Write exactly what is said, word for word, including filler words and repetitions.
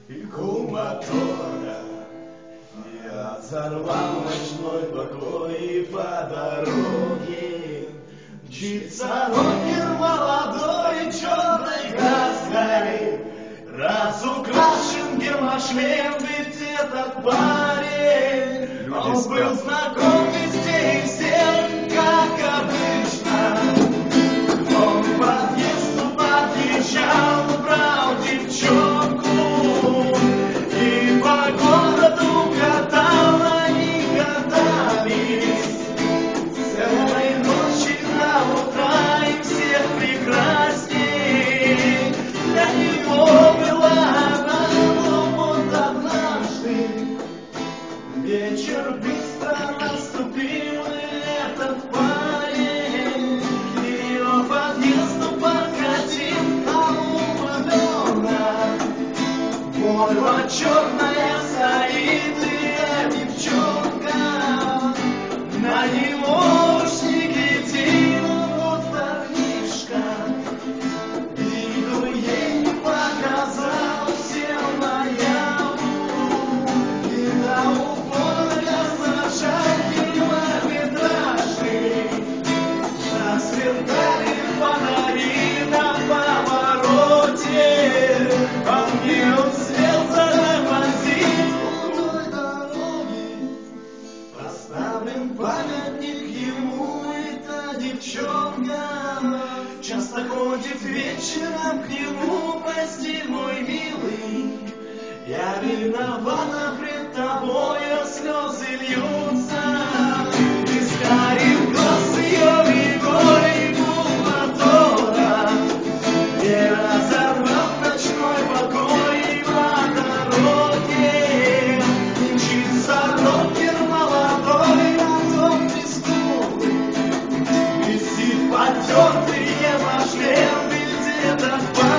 и гул мотора. Я взорвал ночной покой, и по дороге мчится рокер молодой черной краской. Разукрашен гермошлем, ведь этот парень, он был знаком везде и всем, как обычно. Он к подъезду подъезжал, брал девчонку и по городу катал, они катались целой ночи до утра, и всех прекрасней для него была она. Но вот однажды вечер быстро наступил, и этот парень к ее подъезду подкатил, а умывленная Вольво черная стоит, и девчонка на него уж не глядит. Вот парнишка виду ей не показал, сел на яму и на упора сажал километражный. Засверкали фонари на повороте, он не успел затормозить. У той дороги поставлен памятник ему, и та девчонка часто ходит вечером к нему. Прости, мой милый, я виновата пред тобою, слезы льются из карих глаз ее, и горе, и гул мотора не разорвал ночной покой. И по дороге мчится рокер молодой, на том песку висит потертый гермошлем, ведь этот парень